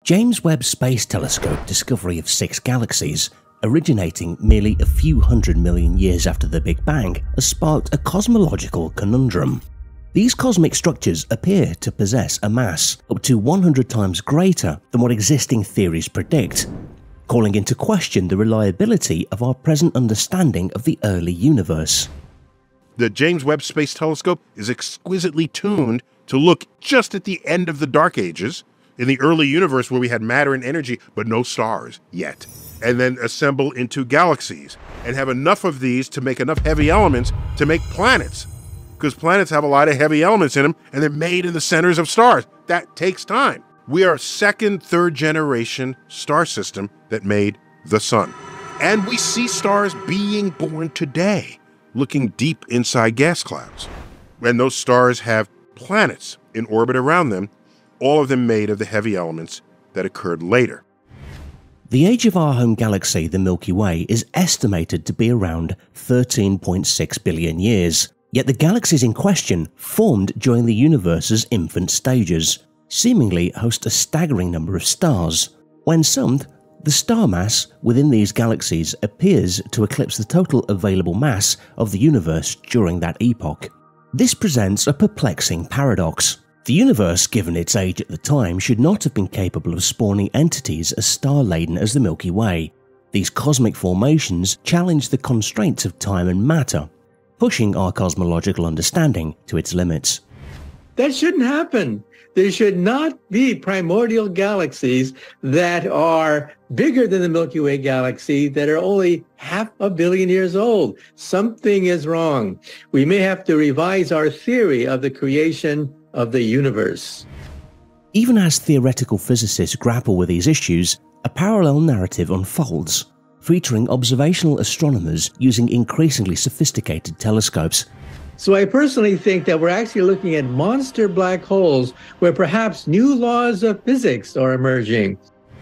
James Webb Space Telescope discovery of 6 galaxies, originating merely a few 100 million years after the Big Bang, has sparked a cosmological conundrum. These cosmic structures appear to possess a mass up to 100 times greater than what existing theories predict, calling into question the reliability of our present understanding of the early universe. The James Webb Space Telescope is exquisitely tuned to look just at the end of the Dark Ages, in the early universe where we had matter and energy, but no stars yet, and then assemble into galaxies, and have enough of these to make enough heavy elements to make planets. Because planets have a lot of heavy elements in them, and they're made in the centers of stars. That takes time. We are a second, third generation star system that made the sun. And we see stars being born today, looking deep inside gas clouds. And those stars have planets in orbit around them, all of them made of the heavy elements that occurred later. The age of our home galaxy, the Milky Way, is estimated to be around 13.6 billion years. Yet the galaxies in question formed during the universe's infant stages, seemingly host a staggering number of stars. When summed, the star mass within these galaxies appears to eclipse the total available mass of the universe during that epoch. This presents a perplexing paradox. The universe, given its age at the time, should not have been capable of spawning entities as star-laden as the Milky Way. These cosmic formations challenge the constraints of time and matter, pushing our cosmological understanding to its limits. That shouldn't happen. There should not be primordial galaxies that are bigger than the Milky Way galaxy that are only 500 million years old. Something is wrong. We may have to revise our theory of the creation of the universe. Even as theoretical physicists grapple with these issues, a parallel narrative unfolds, featuring observational astronomers using increasingly sophisticated telescopes. So I personally think that we're actually looking at monster black holes where perhaps new laws of physics are emerging.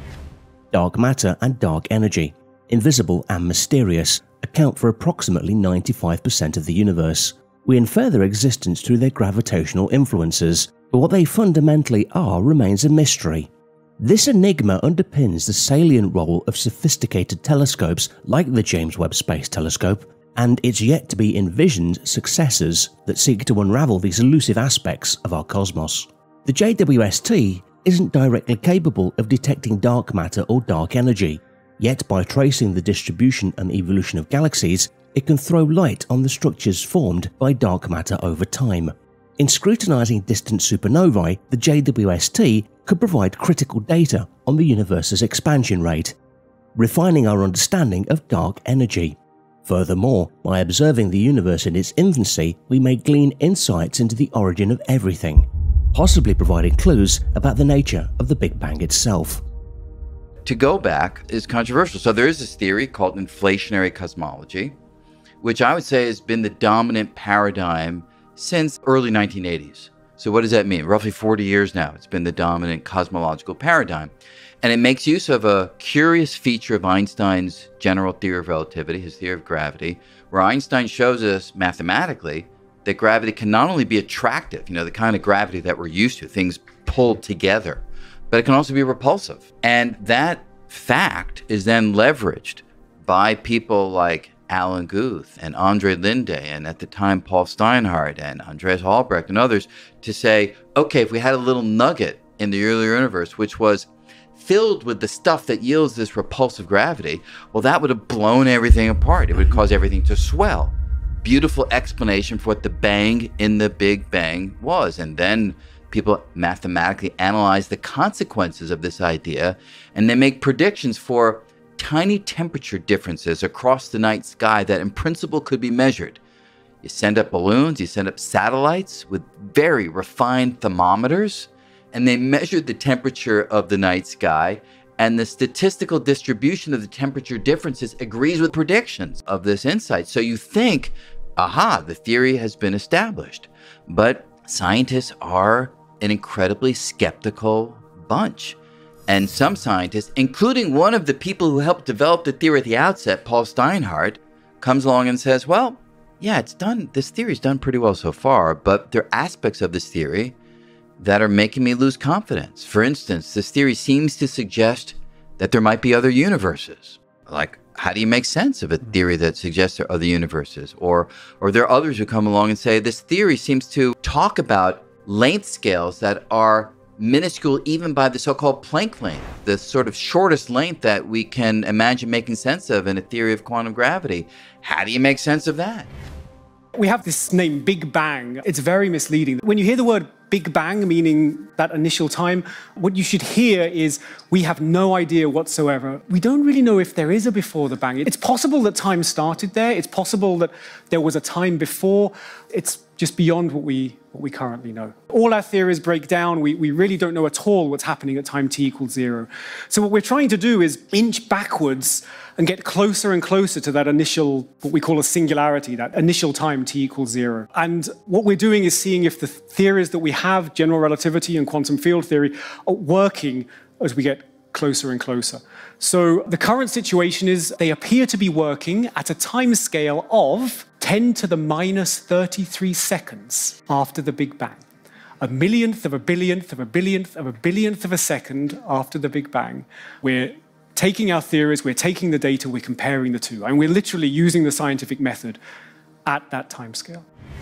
Dark matter and dark energy, invisible and mysterious, account for approximately 95% of the universe. We infer their existence through their gravitational influences, but what they fundamentally are remains a mystery. This enigma underpins the salient role of sophisticated telescopes like the James Webb Space Telescope and its yet-to-be envisioned successors that seek to unravel these elusive aspects of our cosmos. The JWST isn't directly capable of detecting dark matter or dark energy, yet by tracing the distribution and evolution of galaxies, it can throw light on the structures formed by dark matter over time. In scrutinizing distant supernovae, the JWST could provide critical data on the universe's expansion rate, refining our understanding of dark energy. Furthermore, by observing the universe in its infancy, we may glean insights into the origin of everything, possibly providing clues about the nature of the Big Bang itself. To go back is controversial. So there is this theory called inflationary cosmology, which I would say has been the dominant paradigm since early 1980s. So what does that mean? Roughly 40 years now, it's been the dominant cosmological paradigm. And it makes use of a curious feature of Einstein's general theory of relativity, his theory of gravity, where Einstein shows us mathematically that gravity can not only be attractive, the kind of gravity that we're used to, things pulled together, but it can also be repulsive. And that fact is then leveraged by people like Alan Guth and Andre Linde, and at the time Paul Steinhardt and Andreas Albrecht and others, to say, okay, if we had a little nugget in the earlier universe which was filled with the stuff that yields this repulsive gravity, well, that would have blown everything apart. It would cause everything to swell. Beautiful explanation for what the bang in the Big Bang was. And then people mathematically analyze the consequences of this idea, and they make predictions for tiny temperature differences across the night sky that in principle could be measured. You send up balloons, you send up satellites with very refined thermometers, and they measured the temperature of the night sky, and the statistical distribution of the temperature differences agrees with predictions of this insight. So you think, aha, the theory has been established. But scientists are an incredibly skeptical bunch. And some scientists, including one of the people who helped develop the theory at the outset, Paul Steinhardt, comes along and says, well, yeah, it's done. This theory's done pretty well so far, but there are aspects of this theory that are making me lose confidence. For instance, this theory seems to suggest that there might be other universes. Like, how do you make sense of a theory that suggests there are other universes? Or there are others who come along and say, this theory seems to talk about length scales that are minuscule even by the so-called Planck length, the sort of shortest length that we can imagine making sense of in a theory of quantum gravity. How do you make sense of that? We have this name, Big Bang. It's very misleading. When you hear the word Big Bang, meaning that initial time, what you should hear is we have no idea whatsoever. We don't really know if there is a before the bang. It's possible that time started there. It's possible that there was a time before. It's just beyond what we currently know. All our theories break down. We really don't know at all what's happening at time t equals 0. So what we're trying to do is inch backwards and get closer and closer to that initial, what we call a singularity, that initial time t equals 0. And what we're doing is seeing if the theories that we have, general relativity and quantum field theory, are working as we get closer and closer. So the current situation is they appear to be working at a time scale of 10 to the minus 33 seconds after the Big Bang. A millionth of a billionth of a billionth of a billionth of a second after the Big Bang. We're taking our theories, we're taking the data, we're comparing the two, and we're literally using the scientific method at that timescale.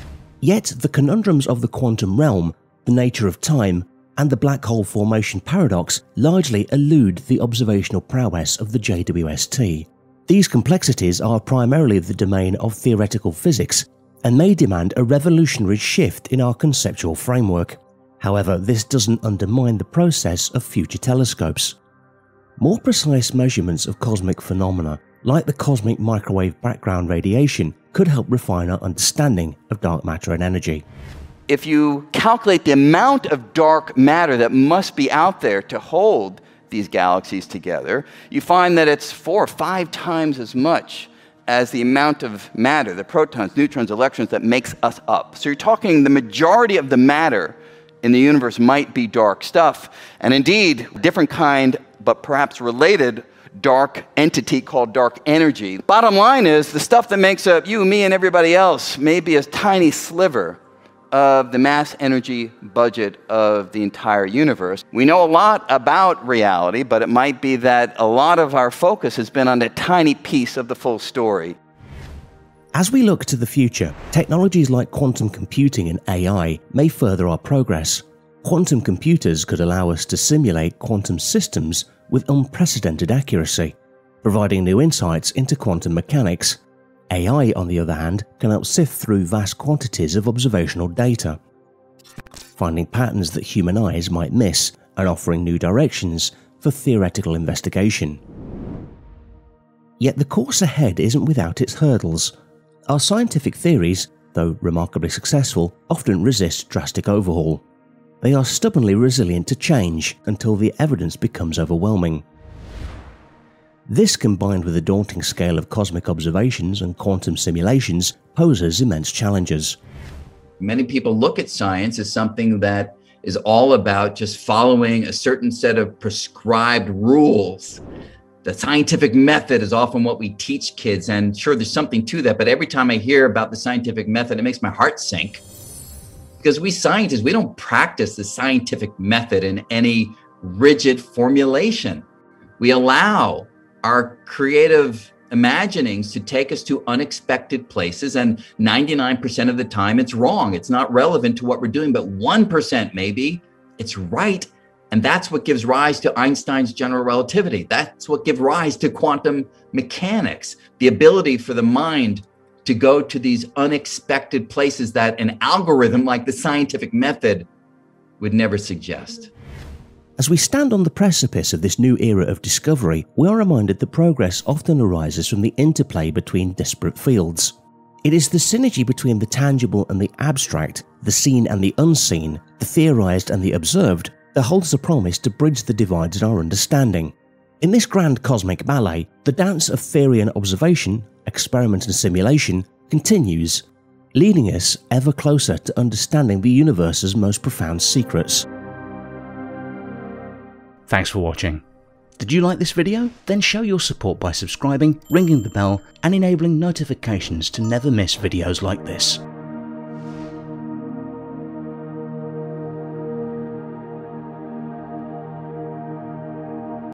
Yet the conundrums of the quantum realm, the nature of time, and the black hole formation paradox largely elude the observational prowess of the JWST. These complexities are primarily the domain of theoretical physics and may demand a revolutionary shift in our conceptual framework. However, this doesn't undermine the process of future telescopes. More precise measurements of cosmic phenomena, like the cosmic microwave background radiation, could help refine our understanding of dark matter and energy. If you calculate the amount of dark matter that must be out there to hold these galaxies together, you find that it's 4 or 5 times as much as the amount of matter, the protons, neutrons, electrons, that makes us up. So you're talking the majority of the matter in the universe might be dark stuff, and indeed, a different kind, but perhaps related, dark entity called dark energy. Bottom line is, the stuff that makes up you, me, and everybody else may be a tiny sliver of the mass energy budget of the entire universe. We know a lot about reality, but it might be that a lot of our focus has been on a tiny piece of the full story. As we look to the future, technologies like quantum computing and AI may further our progress. Quantum computers could allow us to simulate quantum systems with unprecedented accuracy, providing new insights into quantum mechanics. AI, on the other hand, can help sift through vast quantities of observational data, finding patterns that human eyes might miss and offering new directions for theoretical investigation. Yet the course ahead isn't without its hurdles. Our scientific theories, though remarkably successful, often resist drastic overhaul. They are stubbornly resilient to change until the evidence becomes overwhelming. This, combined with the daunting scale of cosmic observations and quantum simulations, poses immense challenges. Many people look at science as something that is all about just following a certain set of prescribed rules. The scientific method is often what we teach kids, and sure, there's something to that, but every time I hear about the scientific method, it makes my heart sink. Because we scientists, we don't practice the scientific method in any rigid formulation. We allow our creative imaginings to take us to unexpected places, and 99% of the time it's wrong. It's not relevant to what we're doing, but 1% maybe it's right. And that's what gives rise to Einstein's general relativity. That's what gives rise to quantum mechanics, the ability for the mind to go to these unexpected places that an algorithm like the scientific method would never suggest. As we stand on the precipice of this new era of discovery, we are reminded that progress often arises from the interplay between disparate fields. It is the synergy between the tangible and the abstract, the seen and the unseen, the theorized and the observed, that holds the promise to bridge the divides in our understanding. In this grand cosmic ballet, the dance of theory and observation, experiment and simulation, continues, leading us ever closer to understanding the universe's most profound secrets. Thanks for watching. Did you like this video? Then show your support by subscribing, ringing the bell, and enabling notifications to never miss videos like this.